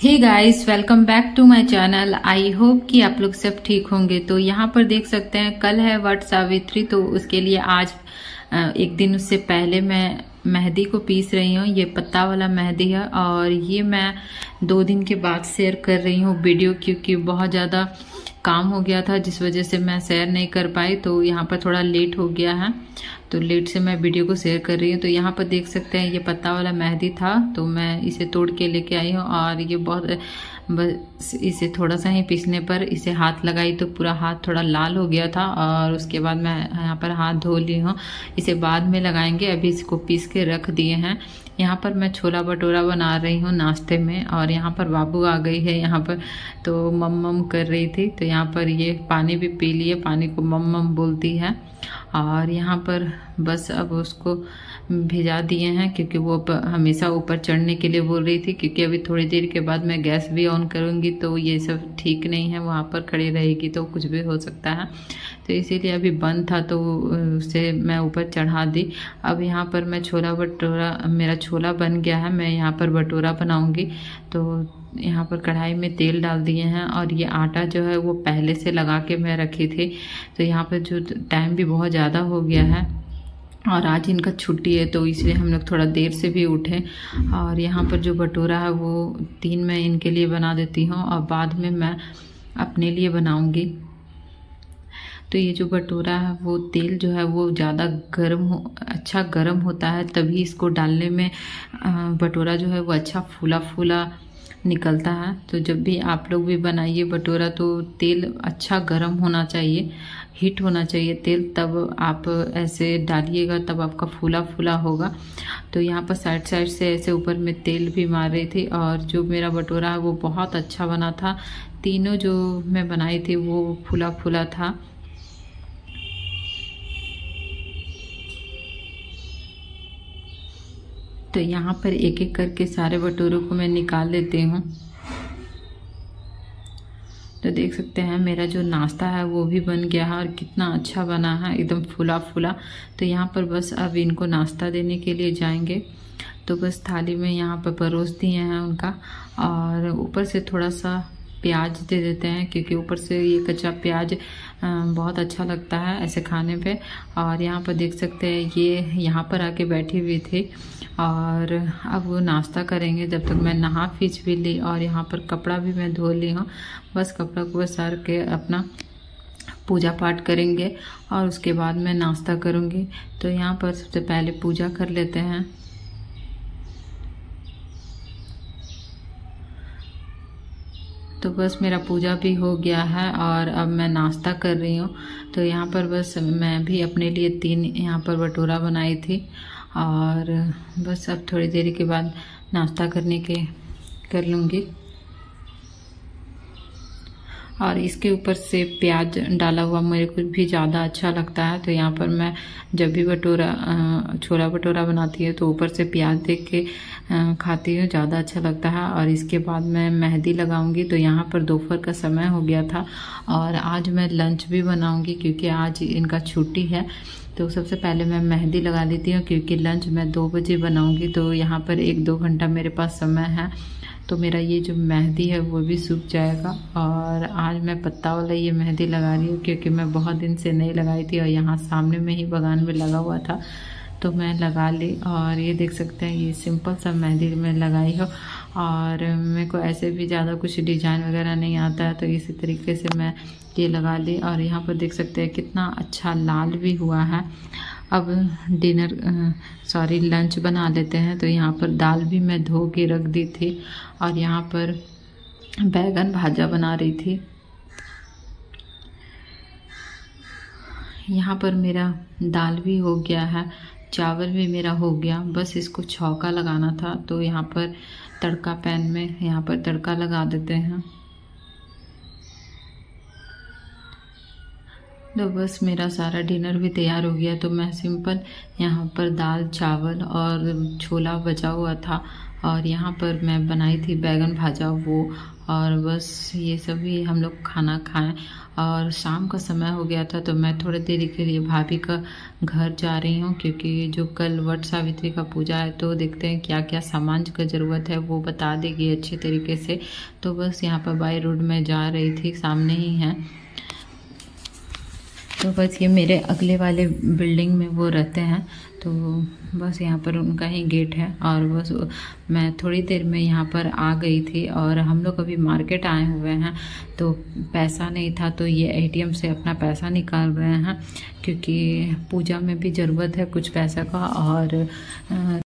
Hey guys, welcome back to my channel. I hope कि आप लोग सब ठीक होंगे। तो यहाँ पर देख सकते हैं कल है वट सावित्री, तो उसके लिए आज एक दिन उससे पहले मैं मेहंदी को पीस रही हूँ। ये पत्ता वाला मेहंदी है और ये मैं 2 दिन के बाद शेयर कर रही हूँ वीडियो, क्योंकि बहुत ज़्यादा काम हो गया था जिस वजह से मैं शेयर नहीं कर पाई। तो यहाँ पर थोड़ा लेट हो गया है, तो लेट से मैं वीडियो को शेयर कर रही हूँ। तो यहाँ पर देख सकते हैं ये पत्ता वाला मेहंदी था, तो मैं इसे तोड़ के लेके आई हूँ और ये बहुत बस इसे थोड़ा सा ही पीसने पर इसे हाथ लगाई तो पूरा हाथ थोड़ा लाल हो गया था। और उसके बाद मैं यहाँ पर हाथ धो ली हूँ, इसे बाद में लगाएंगे। अभी इसको पीस के रख दिए हैं। यहाँ पर मैं छोला भटूरा बना रही हूँ नाश्ते में, और यहाँ पर बाबू आ गई है यहाँ पर, तो मम कर रही थी। तो यहाँ पर ये पानी भी पी लिए, पानी को मम बोलती है। और यहाँ पर बस अब उसको भिजा दिए हैं, क्योंकि वो हमेशा ऊपर चढ़ने के लिए बोल रही थी, क्योंकि अभी थोड़ी देर के बाद मैं गैस भी ऑन करूँगी तो ये सब ठीक नहीं है, वहाँ पर खड़ी रहेगी तो कुछ भी हो सकता है। तो इसीलिए अभी बंद था तो उसे मैं ऊपर चढ़ा दी। अब यहाँ पर मैं छोला भटूरा, मेरा छोला बन गया है, मैं यहाँ पर भटूरा बनाऊँगी। तो यहाँ पर कढ़ाई में तेल डाल दिए हैं, और ये आटा जो है वो पहले से लगा के मैं रखी थी। तो यहाँ पर जो टाइम भी बहुत ज़्यादा हो गया है और आज इनका छुट्टी है, तो इसलिए हम लोग थोड़ा देर से भी उठे। और यहाँ पर जो भटूरा है वो 3 मैं इनके लिए बना देती हूँ और बाद में मैं अपने लिए बनाऊँगी। तो ये जो भटूरा है वो तेल जो है वो ज़्यादा अच्छा गर्म होता है, तभी इसको डालने में भटूरा जो है वो अच्छा फूला फूला निकलता है। तो जब भी आप लोग भी बनाइए भटूरा तो तेल अच्छा गर्म होना चाहिए, हीट होना चाहिए तेल, तब आप ऐसे डालिएगा तब आपका फूला फूला होगा। तो यहाँ पर साइड साइड से ऐसे ऊपर में तेल भी मार रही थी, और जो मेरा भटूरा है वो बहुत अच्छा बना था। तीनों जो मैं बनाई थी वो फूला फूला था। तो यहाँ पर एक एक करके सारे भटूरों को मैं निकाल लेती हूँ। तो देख सकते हैं मेरा जो नाश्ता है वो भी बन गया है, और कितना अच्छा बना है, एकदम फूला फूला। तो यहाँ पर बस अब इनको नाश्ता देने के लिए जाएंगे। तो बस थाली में यहाँ पर परोस दिए हैं उनका, और ऊपर से थोड़ा सा प्याज दे देते हैं, क्योंकि ऊपर से ये कच्चा प्याज बहुत अच्छा लगता है ऐसे खाने पे। और यहाँ पर देख सकते हैं ये यहाँ पर आके बैठी हुई थी, और अब वो नाश्ता करेंगे। जब तक मैं नहा फीच भी ली, और यहाँ पर कपड़ा भी मैं धो ली हूँ। बस कपड़ा को सार के अपना पूजा पाठ करेंगे और उसके बाद मैं नाश्ता करूँगी। तो यहाँ पर सबसे पहले पूजा कर लेते हैं। तो बस मेरा पूजा भी हो गया है और अब मैं नाश्ता कर रही हूँ। तो यहाँ पर बस मैं भी अपने लिए 3 यहाँ पर भटूरा बनाई थी, और बस अब थोड़ी देर के बाद नाश्ता कर लूँगी। और इसके ऊपर से प्याज डाला हुआ मेरे को भी ज़्यादा अच्छा लगता है। तो यहाँ पर मैं जब भी छोला भटूरा बनाती है तो ऊपर से प्याज देख के खाती हूँ, ज़्यादा अच्छा लगता है। और इसके बाद मैं मेहंदी लगाऊंगी। तो यहाँ पर दोपहर का समय हो गया था, और आज मैं लंच भी बनाऊंगी क्योंकि आज इनका छुट्टी है। तो सबसे पहले मैं मेहंदी लगा लेती हूँ, क्योंकि लंच मैं 2 बजे बनाऊंगी। तो यहाँ पर 1-2 घंटा मेरे पास समय है, तो मेरा ये जो मेहंदी है वो भी सूख जाएगा। और आज मैं पत्ता वाला ये मेहंदी लगा रही हूँ, क्योंकि मैं बहुत दिन से नहीं लगाई थी, और यहाँ सामने में ही बगान में लगा हुआ था तो मैं लगा ली। और ये देख सकते हैं ये सिंपल सा मेहंदी मैं लगाई हूँ, और मेरे को ऐसे भी ज़्यादा कुछ डिजाइन वगैरह नहीं आता है, तो इसी तरीके से मैं ये लगा ली। और यहाँ पर देख सकते हैं कितना अच्छा लाल भी हुआ है। अब लंच बना लेते हैं। तो यहाँ पर दाल भी मैं धो के रख दी थी, और यहाँ पर बैगन भाजा बना रही थी। यहाँ पर मेरा दाल भी हो गया है, चावल भी मेरा हो गया, बस इसको छौंका लगाना था। तो यहाँ पर तड़का पैन में यहाँ पर तड़का लगा देते हैं। तो बस मेरा सारा डिनर भी तैयार हो गया। तो मैं सिंपल यहाँ पर दाल चावल और छोला बचा हुआ था और यहाँ पर मैं बनाई थी बैगन भाजा वो, और बस ये सभी हम लोग खाना खाएं। और शाम का समय हो गया था तो मैं थोड़ी देरी के लिए भाभी का घर जा रही हूँ, क्योंकि जो कल वट सावित्री का पूजा है तो देखते हैं क्या क्या सामान का ज़रूरत है, वो बता देगी अच्छे तरीके से। तो बस यहाँ पर बाई रोड में जा रही थी, सामने ही है। तो बस ये मेरे अगले वाले बिल्डिंग में वो रहते हैं, तो बस यहाँ पर उनका ही गेट है। और बस मैं थोड़ी देर में यहाँ पर आ गई थी, और हम लोग अभी मार्केट आए हुए हैं तो पैसा नहीं था, तो ये एटीएम से अपना पैसा निकाल रहे हैं, क्योंकि पूजा में भी ज़रूरत है कुछ पैसा का। और